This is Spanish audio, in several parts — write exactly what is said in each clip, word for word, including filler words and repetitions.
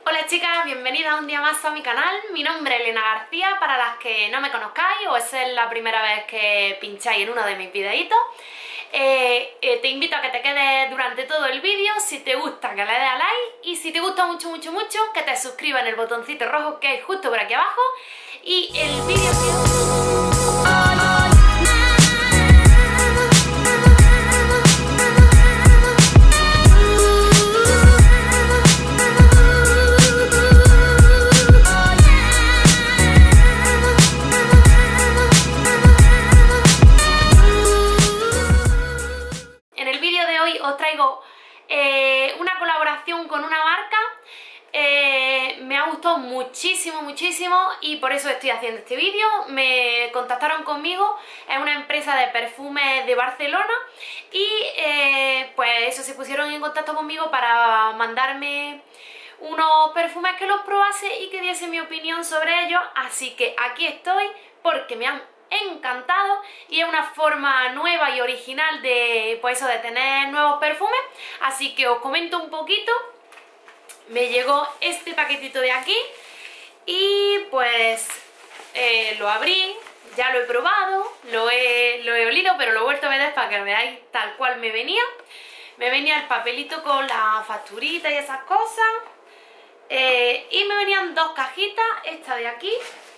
Hola chicas, bienvenidas un día más a mi canal. Mi nombre es Elena García, para las que no me conozcáis o es la primera vez que pincháis en uno de mis videitos. Eh, eh, te invito a que te quedes durante todo el vídeo, si te gusta que le des a like y si te gusta mucho mucho mucho que te suscribas en el botoncito rojo que hay justo por aquí abajo. Y el vídeo os traigo eh, una colaboración con una marca. Eh, me ha gustado muchísimo, muchísimo y por eso estoy haciendo este vídeo. Me contactaron conmigo, es una empresa de perfumes de Barcelona y eh, pues eso, se pusieron en contacto conmigo para mandarme unos perfumes que los probase y que diese mi opinión sobre ellos. Así que aquí estoy porque me han encantado y es una forma nueva y original de, pues eso, de tener nuevos perfumes. Así que os comento un poquito. Me llegó este paquetito de aquí y pues eh, lo abrí, ya lo he probado, lo he, lo he olido, pero lo he vuelto a meter para que veáis tal cual me venía. Me venía el papelito con la facturita y esas cosas, eh, y me venían dos cajitas, esta de aquí.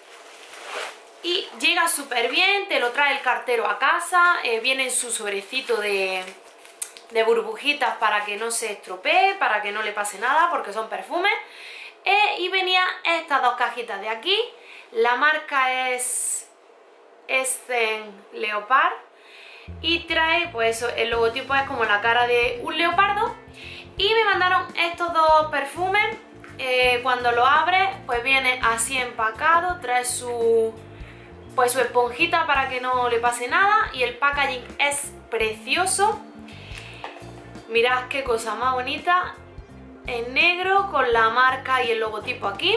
Y llega súper bien, te lo trae el cartero a casa, eh, viene en su sobrecito de, de burbujitas para que no se estropee, para que no le pase nada, porque son perfumes. Eh, y venía estas dos cajitas de aquí, la marca es Essen Leopard y trae, pues eso, el logotipo es como la cara de un leopardo. Y me mandaron estos dos perfumes, eh, cuando lo abres pues viene así empacado, trae su... pues su esponjita para que no le pase nada y el packaging es precioso. Mirad qué cosa más bonita, en negro con la marca y el logotipo aquí.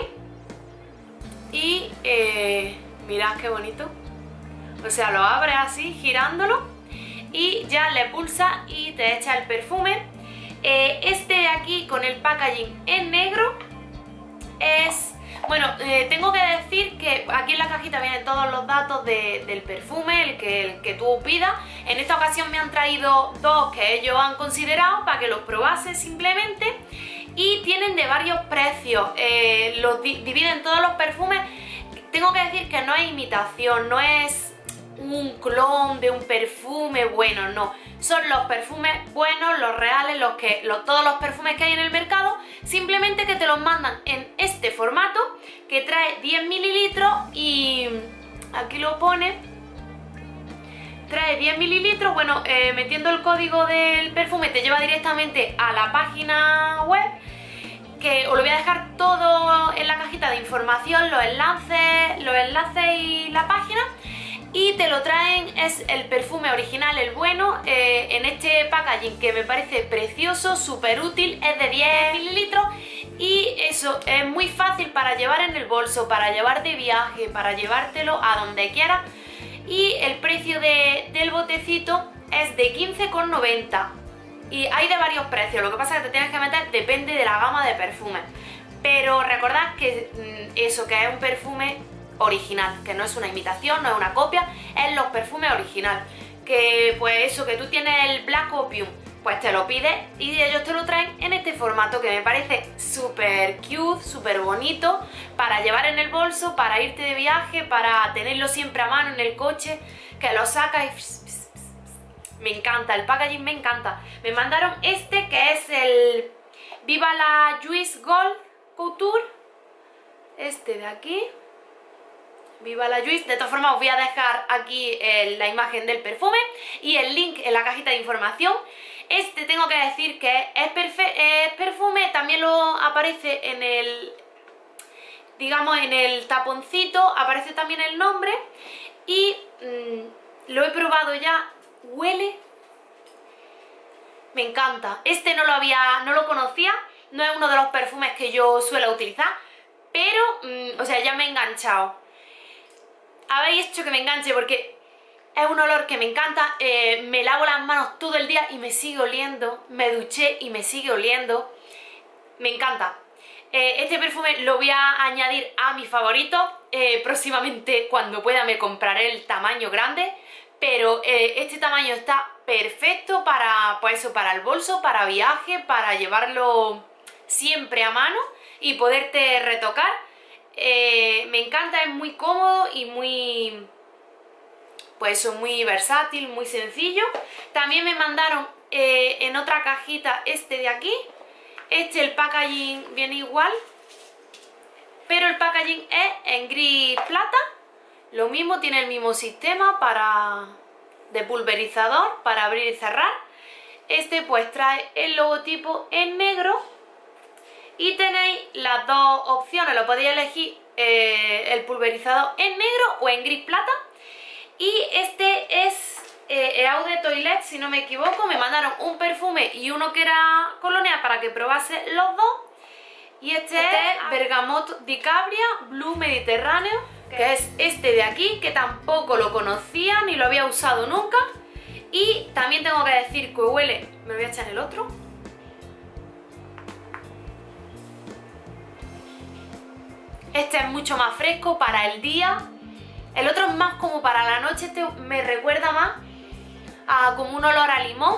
Y eh, mirad qué bonito, o sea, lo abres así girándolo y ya le pulsa y te echa el perfume. Eh, este de aquí con el packaging en negro es... Bueno, eh, tengo que decir que aquí en la cajita vienen todos los datos de, del perfume, el que, el que tú pidas. En esta ocasión me han traído dos que ellos han considerado para que los probase simplemente. Y tienen de varios precios, eh, los di dividen todos los perfumes. Tengo que decir que no es imitación, no es un clon de un perfume bueno, no. Son los perfumes buenos, los reales, los que, los, todos los perfumes que hay en el mercado, simplemente que te los mandan en este formato, que trae diez mililitros y aquí lo pone, trae diez mililitros, bueno, eh, metiendo el código del perfume te lleva directamente a la página web, que os lo voy a dejar todo en la cajita de información, los enlaces, los enlaces y la página. Y te lo traen, es el perfume original, el bueno, eh, en este packaging que me parece precioso, súper útil, es de diez mililitros y eso, es muy fácil para llevar en el bolso, para llevar de viaje, para llevártelo a donde quieras. Y el precio de, del botecito es de quince con noventa y hay de varios precios, lo que pasa es que te tienes que meter, depende de la gama de perfumes. Pero recordad que eso, que es un perfume original, que no es una imitación, no es una copia, es los perfumes original. Que pues eso, que tú tienes el Black Opium, pues te lo pides y ellos te lo traen en este formato que me parece súper cute, súper bonito para llevar en el bolso, para irte de viaje, para tenerlo siempre a mano en el coche, que lo sacas y... me encanta, el packaging me encanta. Me mandaron este que es el Viva la Juice Gold Couture, este de aquí, Viva la Juice. De todas formas os voy a dejar aquí eh, la imagen del perfume y el link en la cajita de información. Este tengo que decir que es, es perfume, también lo aparece en el, digamos, en el taponcito, aparece también el nombre y mmm, lo he probado ya, huele, me encanta. Este no lo había, no lo conocía, no es uno de los perfumes que yo suelo utilizar, pero, mmm, o sea, ya me he enganchado. Habéis hecho que me enganche porque es un olor que me encanta, eh, me lavo las manos todo el día y me sigue oliendo, me duché y me sigue oliendo, me encanta. Eh, este perfume lo voy a añadir a mis favoritos. Eh, próximamente, cuando pueda, me compraré el tamaño grande. Pero eh, este tamaño está perfecto para, pues eso, para el bolso, para viaje, para llevarlo siempre a mano y poderte retocar. Eh, me encanta, es muy cómodo y muy, pues eso, muy versátil, muy sencillo. También me mandaron eh, en otra cajita este de aquí. Este, el packaging viene igual, pero el packaging es en gris plata. Lo mismo, tiene el mismo sistema para de pulverizador para abrir y cerrar. Este pues trae el logotipo en negro y tenéis las dos opciones, lo podéis elegir eh, el pulverizador en negro o en gris plata. Y este es eh, Eau de Toilette, si no me equivoco. Me mandaron un perfume y uno que era colonia para que probase los dos. Y este, este es Bergamot di Cabria Blue Mediterráneo, que es este de aquí, que tampoco lo conocía ni lo había usado nunca. Y también tengo que decir que huele, me voy a echar el otro. Este es mucho más fresco para el día. El otro es más como para la noche. Este me recuerda más a como un olor a limón.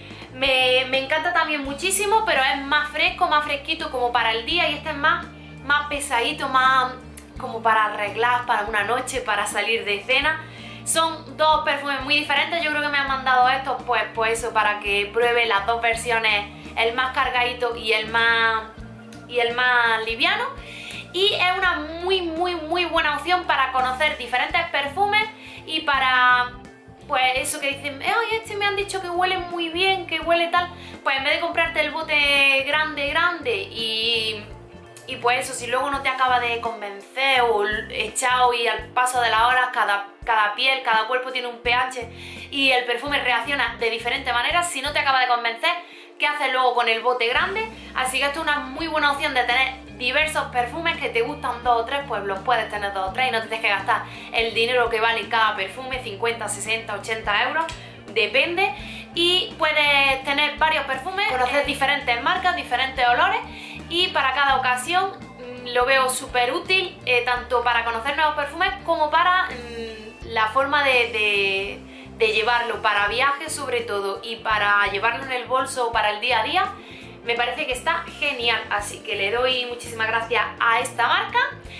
Me, me encanta también muchísimo, pero es más fresco, más fresquito como para el día. Y este es más, más pesadito, más como para arreglar, para una noche, para salir de cena. Son dos perfumes muy diferentes. Yo creo que me han mandado estos pues, pues eso, para que pruebe las dos versiones, el más cargadito y el más, y el más liviano. Y es una muy muy muy buena opción para conocer diferentes perfumes y para, pues eso que dicen, ay, este me han dicho que huele muy bien, que huele tal. Pues en vez de comprarte el bote grande grande y, y pues eso, si luego no te acaba de convencer o echado y al paso de las horas cada, cada piel, cada cuerpo tiene un pH y el perfume reacciona de diferente manera, si no te acaba de convencer, ¿qué haces luego con el bote grande? Así que esto es una muy buena opción de tener diversos perfumes. Que te gustan dos o tres, pues los puedes tener dos o tres y no te tienes que gastar el dinero que vale cada perfume, cincuenta, sesenta, ochenta euros, depende. Y puedes tener varios perfumes, conocer diferentes marcas, diferentes olores, y para cada ocasión mmm, lo veo súper útil, eh, tanto para conocer nuevos perfumes como para mmm, la forma de, de, de llevarlo para viajes sobre todo, y para llevarlo en el bolso para el día a día. Me parece que está genial, así que le doy muchísimas gracias a esta marca.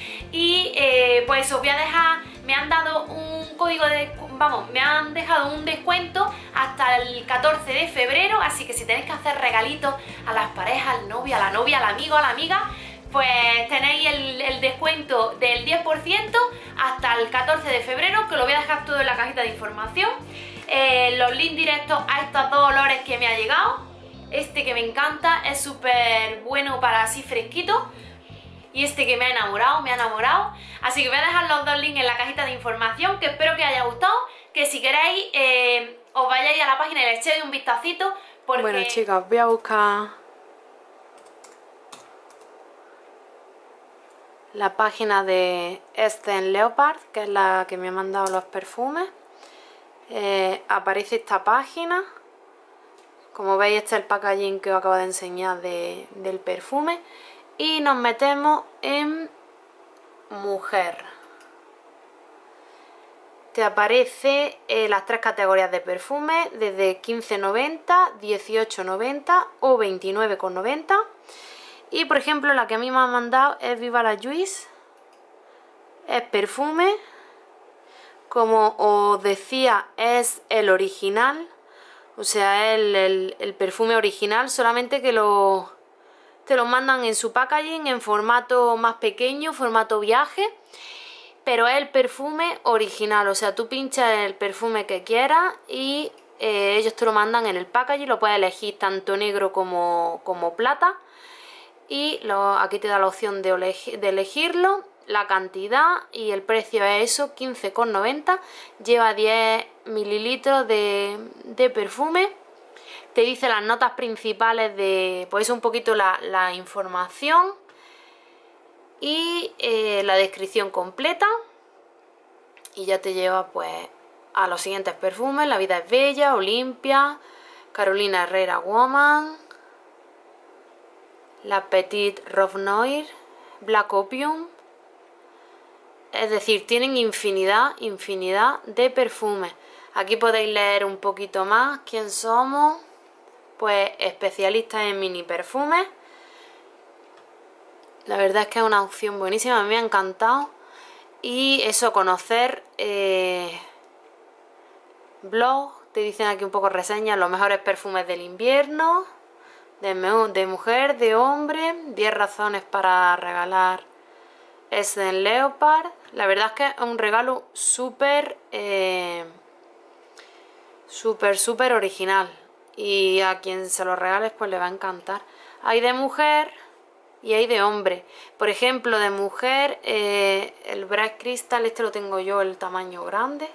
Y eh, pues os voy a dejar, me han dado un código de, vamos, me han dejado un descuento hasta el catorce de febrero, así que si tenéis que hacer regalitos a las parejas, al novio, a la novia, al amigo, a la amiga, pues tenéis el, el descuento del diez por ciento hasta el catorce de febrero, que lo voy a dejar todo en la cajita de información. Eh, los links directos a estos dos olores que me ha llegado. Este que me encanta, es súper bueno para así fresquito. Y este que me ha enamorado, me ha enamorado. Así que voy a dejar los dos links en la cajita de información, que espero que os haya gustado. Que si queréis, eh, os vayáis a la página y le echéis un vistacito. Porque... Bueno, chicas, voy a buscar la página de Estée Leopard, que es la que me ha mandado los perfumes. Eh, aparece esta página. Como veis, este es el packaging que os acabo de enseñar de, del perfume. Y nos metemos en mujer. Te aparece eh, las tres categorías de perfume, desde quince noventa, dieciocho noventa o veintinueve noventa. Y por ejemplo, la que a mí me ha mandado es Viva la Juice. Es perfume. Como os decía, es el original. O sea, el, el, el perfume original, solamente que lo, te lo mandan en su packaging en formato más pequeño, formato viaje. Pero es el perfume original, o sea, tú pinchas el perfume que quieras y eh, ellos te lo mandan en el packaging. Lo puedes elegir tanto negro como, como plata. Y lo, aquí te da la opción de, elegir, de elegirlo, la cantidad y el precio es eso, quince noventa. Lleva diez mililitros de, de perfume. Te dice las notas principales de, pues un poquito la, la información y eh, la descripción completa. Y ya te lleva pues a los siguientes perfumes: La vida es bella, Olimpia, Carolina Herrera Woman, la Petit Robe Noir, Black Opium. Es decir, tienen infinidad, infinidad de perfumes. Aquí podéis leer un poquito más quién somos. Pues especialistas en mini perfumes. La verdad es que es una opción buenísima, a mí me ha encantado. Y eso, conocer eh, blogs, te dicen aquí un poco reseñas, los mejores perfumes del invierno, de, de mujer, de hombre, diez razones para regalar Essen Leopard. La verdad es que es un regalo súper, eh, súper, súper original. Y a quien se lo regales pues le va a encantar. Hay de mujer y hay de hombre. Por ejemplo, de mujer, eh, el Bright Crystal, este lo tengo yo, el tamaño grande.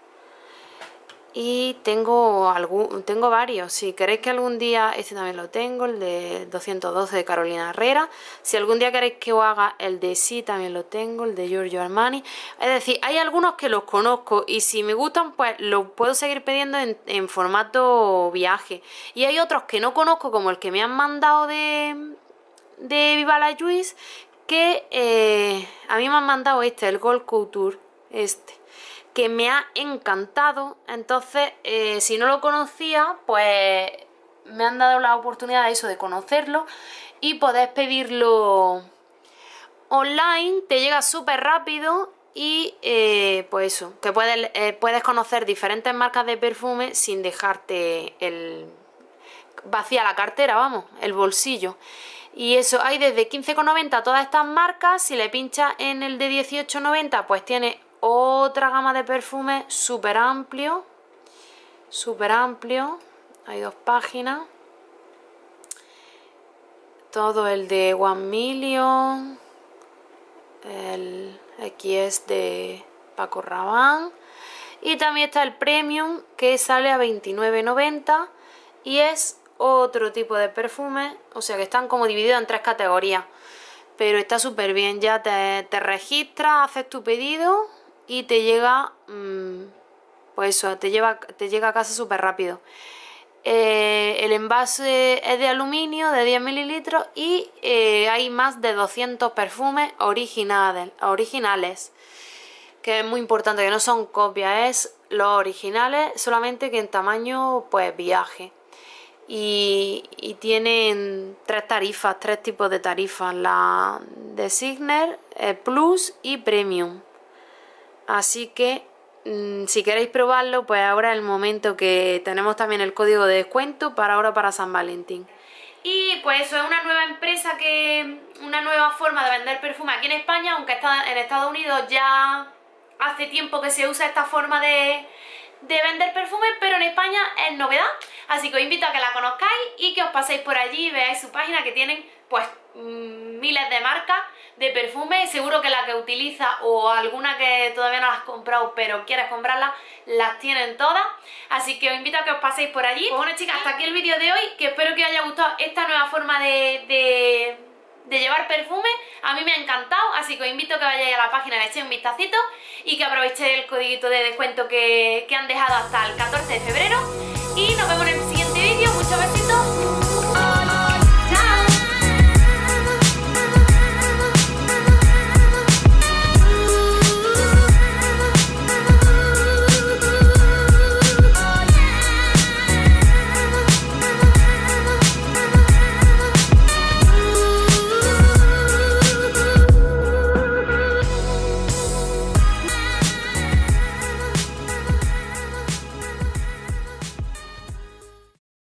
Y tengo, algún, tengo varios. Si queréis que algún día, este también lo tengo, el de doscientos doce de Carolina Herrera. Si algún día queréis que os haga el de Sí, también lo tengo, el de Giorgio Armani. Es decir, hay algunos que los conozco y si me gustan, pues los puedo seguir pidiendo en, en formato viaje. Y hay otros que no conozco, como el que me han mandado de, de Viva la Juice, que eh, a mí me han mandado este, el Gold Couture, este, que me ha encantado. Entonces, eh, si no lo conocía, pues me han dado la oportunidad de eso, de conocerlo y podés pedirlo online, te llega súper rápido y eh, pues eso, que puedes, eh, puedes conocer diferentes marcas de perfume sin dejarte el vacía la cartera, vamos, el bolsillo. Y eso, hay desde quince con noventa todas estas marcas. Si le pinchas en el de dieciocho noventa, pues tiene otra gama de perfumes súper amplio, súper amplio. Hay dos páginas. Todo el de One Million, el X de Paco Rabanne. Y también está el Premium, que sale a veintinueve noventa y es otro tipo de perfume. O sea que están como divididos en tres categorías. Pero está súper bien, ya te, te registras, haces tu pedido y te llega, mmm, pues eso, te, lleva, te llega a casa súper rápido. Eh, el envase es de aluminio de diez mililitros y eh, hay más de doscientos perfumes originales, originales, que es muy importante, que no son copias, es los originales, solamente que en tamaño pues viaje. Y, y tienen tres tarifas, tres tipos de tarifas, la de Signer, Plus y Premium. Así que mmm, si queréis probarlo, pues ahora es el momento, que tenemos también el código de descuento para ahora para San Valentín. Y pues eso es una nueva empresa, que una nueva forma de vender perfume aquí en España, aunque está en Estados Unidos ya hace tiempo que se usa esta forma de, de vender perfume, pero en España es novedad. Así que os invito a que la conozcáis y que os paséis por allí y veáis su página, que tienen pues miles de marcas de perfume. Seguro que la que utiliza o alguna que todavía no las has comprado pero quieres comprarlas, las tienen todas. Así que os invito a que os paséis por allí. Pues bueno, chicas, hasta aquí el vídeo de hoy, que espero que os haya gustado esta nueva forma de, de, de llevar perfume. A mí me ha encantado, así que os invito a que vayáis a la página, le echéis un vistacito y que aprovechéis el codiguito de descuento que, que han dejado hasta el catorce de febrero. Y nos vemos en el siguiente vídeo. Muchos besitos.